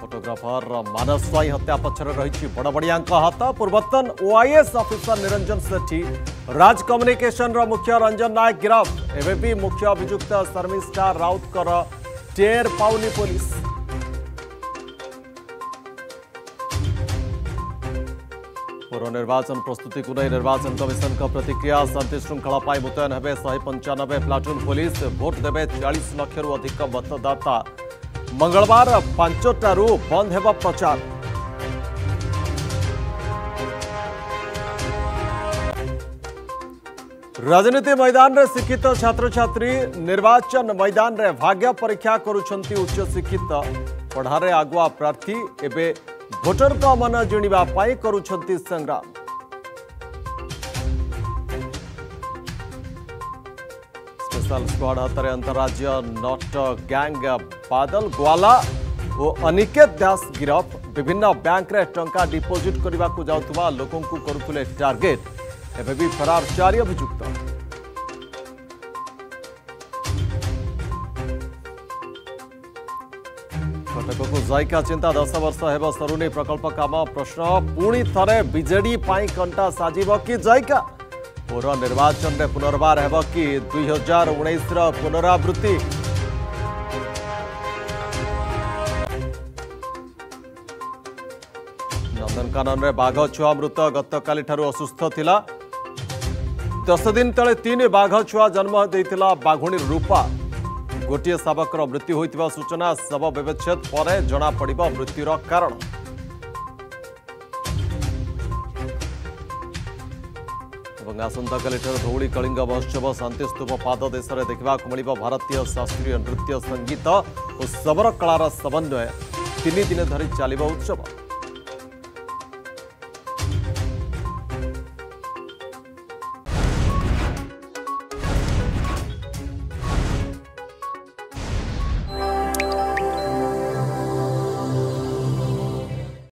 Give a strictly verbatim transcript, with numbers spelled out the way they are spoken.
Photographer मानस स्वाई हत्या पछर रही बड़बड़िया हाथ। पूर्वतन ओआईएस ऑफिसर निरंजन सेठी राज कम्युनिकेशन मुख्य रंजन नायक गिरफ। एवं भी मुख्य अभियुक्त शर्मिष्ठा राउत टेर पाउनी पुलिस। पूर्व निर्वाचन प्रस्तुति को नहीं निर्वाचन कमिशन का प्रतिक्रिया। शांति श्रृंखला मुतयन हेबे शहे पंचानबे प्लाटून पुलिस। भोट देवे चालीस लाख रु अधिक मतदाता। मंगलवार पांचटारू बंद हेबा प्रचार। राजनीति मैदान रे शिक्षित छात्र छात्री निर्वाचन मैदान रे भाग्य परीक्षा करुछंती उच्च शिक्षित। पढ़ारे आगुआ प्रार्थी एबे भोटर का मन जिणिबा पाई करुछंती संग्राम। स्पेशल स्क्वाड हाथ अंतरराज्य नट गैंग बादल ग्वाला और अनिकेत दास गिरफ। विभिन्न बैंक रे टंका डिपोजिट करने को जाउथुवा लोकों को करुथुले टार्गेट। एबे भी फरार चारि अभियुक्त। कटक को जायका चिंता दस वर्ष हेब सरुनी प्रकल्प काम। प्रश्न पुणी थरे बीजेडी पाई कंटा साजिब कि जायका। पूर्व निर्वाचन रे पुनर्बार हेब कि दुई हजार उन्नीस पुनरावृत्ति। नंदनकानन रे बाघ छुआ मृत गतकाली ठारू असुस्थ थिला। दस दिन तले तीन बाघ छुआ जन्म देइथिला बाघुणी रूपा। गोटे शावकर मृत्यु होइतिबा सूचना। शव व्यवच्छेद पर जना पड़िबो मृत्युर कारण। आसंताकाली धौली कलिंग महोत्सव शांतिस्तूप पाद देश में देखा मिल भारतीय शास्त्रीय नृत्य संगीत और शबर कलार समन्वय तीन दिन धरी चलिबा उत्सव।